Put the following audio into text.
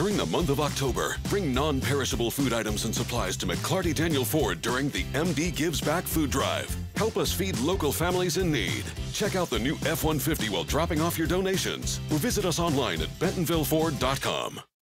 During the month of October, bring non-perishable food items and supplies to McLarty Daniel Ford during the MD Gives Back food drive. Help us feed local families in need. Check out the new F-150 while dropping off your donations, or visit us online at bentonvilleford.com.